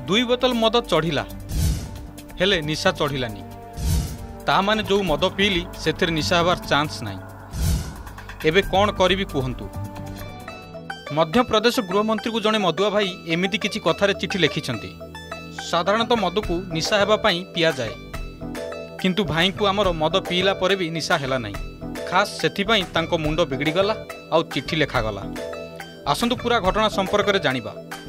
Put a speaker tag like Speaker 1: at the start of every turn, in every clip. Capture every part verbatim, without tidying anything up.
Speaker 1: दुई बोतल मद चढ़िला हेले निशा चढ़िलानी ता माने जो मद पीली से निशा हबार चांस नहीं। एबे कौन करी कहतु। मध्य प्रदेश गृहमंत्री को जड़े मदुआ भाई एमती किसी कथार चिठी लिखिंट साधारणतः मद को निशा हेबाई पिया जाए किंतु भाई को आमर मद पीला पर भी निशा है ना खास से मुंड बिगड़गला आउ चिठी लेखागला। आसतु पूरा घटना संपर्क में जानिबा।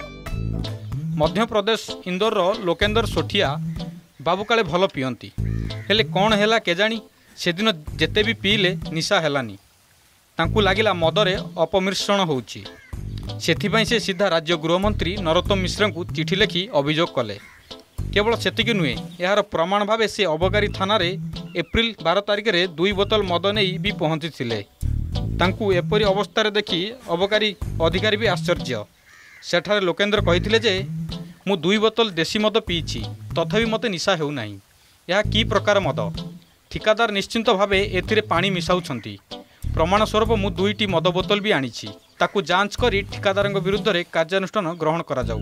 Speaker 1: मध्य प्रदेश इंदौर लोकेंदर सोठिया बाबू काले भल पियंती हेले कौन है केजाणी से दिन जेते भी पीले निशा हेलानी तांकू लागिला मदरे अपमिश्रण होउची। सेथिपाई से सीधा राज्य गृहमंत्री नरोत्तम मिश्र को चिठी लिखि अभियोग कले। केवल सेतिक नुहे यार प्रमाण भाव से अबकारी थाना रे एप्रिल बारह तारिख रे दुई बोतल मद नहीं भी पहुंची थिले। तांकू एपरी अवस्था देखि अबकारी अधिकारी भी आश्चर्य। सेठारे लोकेंद्र कहिथिले जे मु दुई बोतल देसी मद पीछि तथापि मते निशा हेउ नाही। यह की प्रकार मद ठिकादार निश्चिंत भावे एथिरे पानी मिसाउछंती। प्रमाण स्वरूप मु दुईटी मद बोतल भी आनिछि ताकू जांच करी ठिकादार विरुद्ध रे कार्यानुष्ठान ग्रहण करा जाऊ।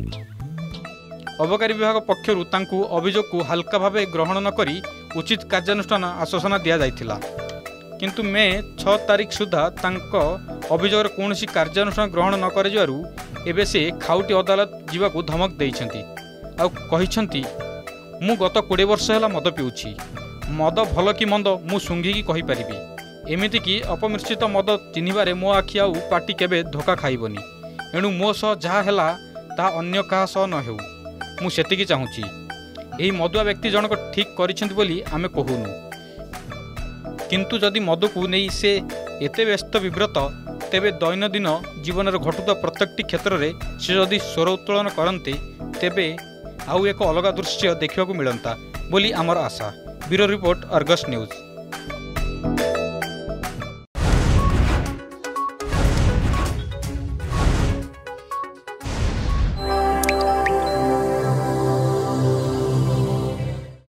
Speaker 1: अबकारी विभाग पक्षरु तांकू अभियोग को हल्का भावे ग्रहण न करी उचित कार्यानुष्ठान आश्वासन दिया जाइथिला किंतु मे छह तारिख सुधा तांको अभियोग कौनसी कार्यानुष्ठान ग्रहण न करिजारु एबे से खाउटी अदालत जीवाकू धमक देइछंती आ कहिछंती मु गत कोड़े वर्ष है मद पिउछि मद भल कि मंद मु सुंघिकी कहि परिबी। एमिति कि अपमिश्रित मद चिन्हिबारे मो आखि आउ पाटी केबे धोखा खाइबनी एणु मो सह जहा हेला ता अन्य कहा सह न हेउ मु सेतिकी चाहूछि। एही मदुआ व्यक्ति जनक ठीक करिसेंती बोली आमे कहूनु किंतु जदि मद को नहीं से एते व्यस्त विव्रत तेबे दैनंदिन जीवन घटुता प्रत्येकटी क्षेत्र में से जदि स्वर उत्तोलन करते तेबे आउ एक अलग दृश्य देखा मिलता बोली आमर आशा। Bureau report Argus news.